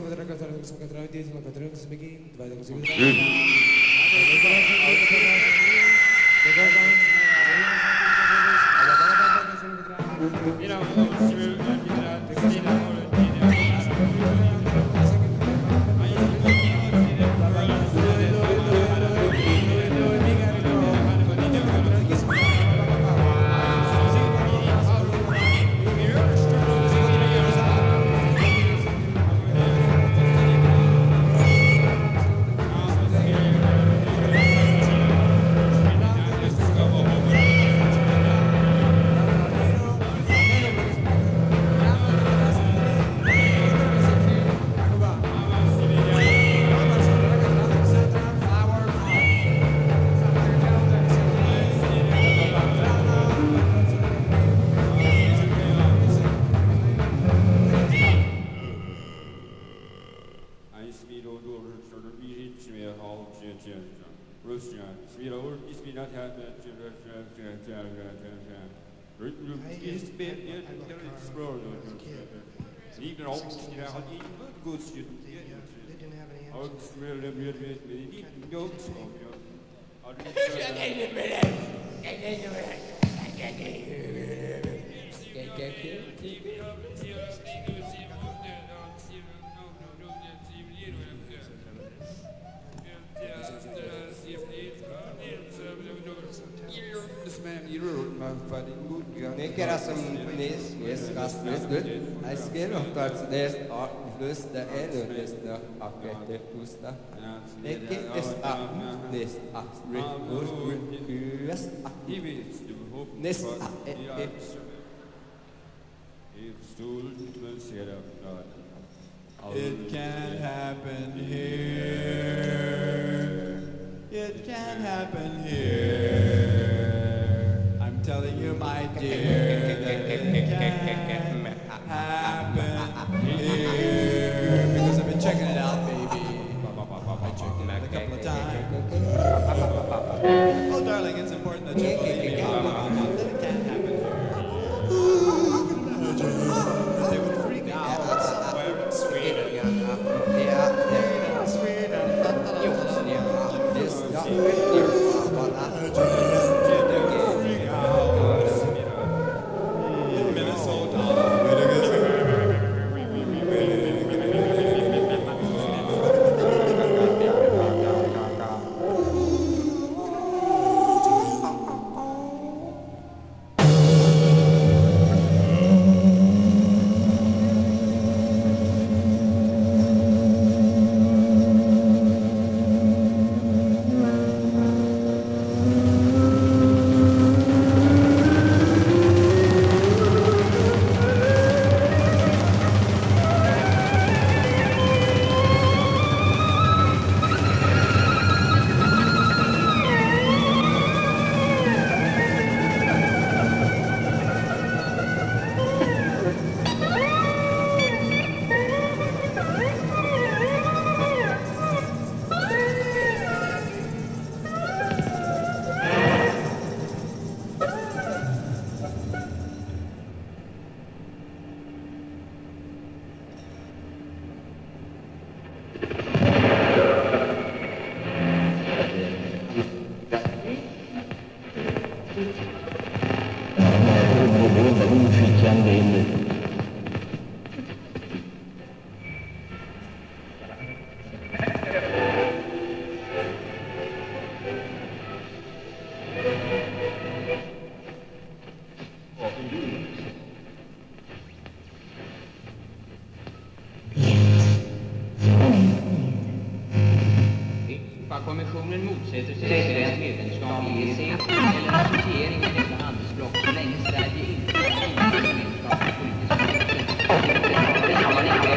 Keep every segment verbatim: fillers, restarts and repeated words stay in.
It can't happen here. It can't happen here. I'm telling you, my dear, that it can't happen here. Because I've been checking it out, baby. I checked it out a couple of times. Oh, darling, it's important that you believe me. That it can't happen here. They would freak out somewhere in Sweden. Yeah, Sweden. This in Minnesota. Kommissionen motsätter sig svenskt medlemskap i E C eller associering med detta handelsblock så länge Sverige inte har gemenskap med politiska rättigheter. Det kan man inte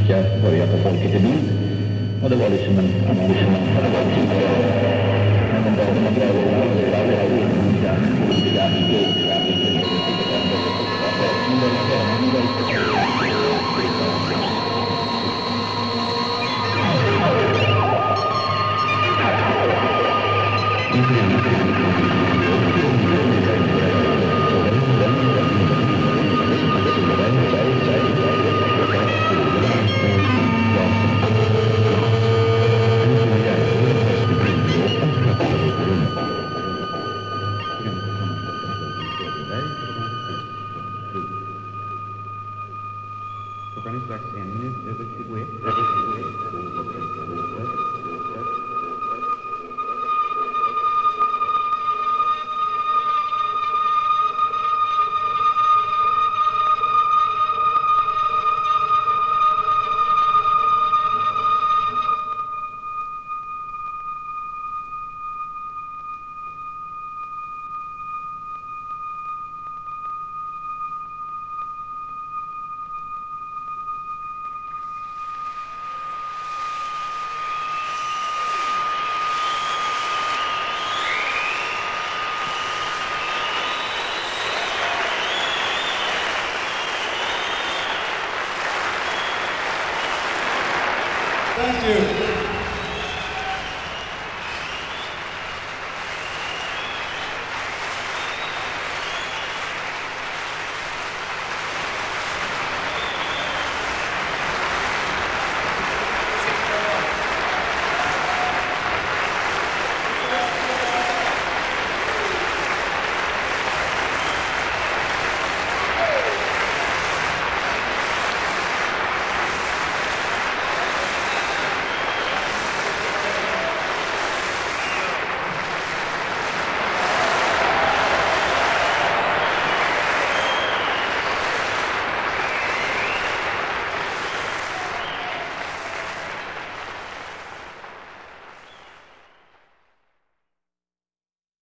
ska börja få folket i bild. Och det var liksom en arrangement. Det var tidigare. Men de började med bra och det var olika, olika, olika, olika, olika, olika, olika, olika, olika, olika, olika, olika, olika, olika,